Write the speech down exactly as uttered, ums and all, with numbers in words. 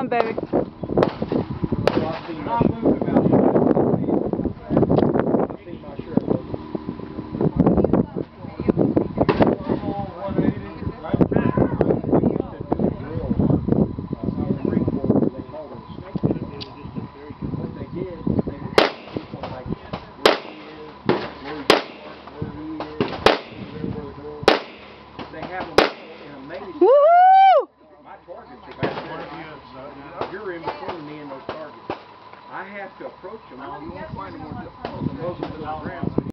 on, baby. Woohoo! My targets are back there. You're in between me and those targets. I have to approach them. I don't find them on the ground.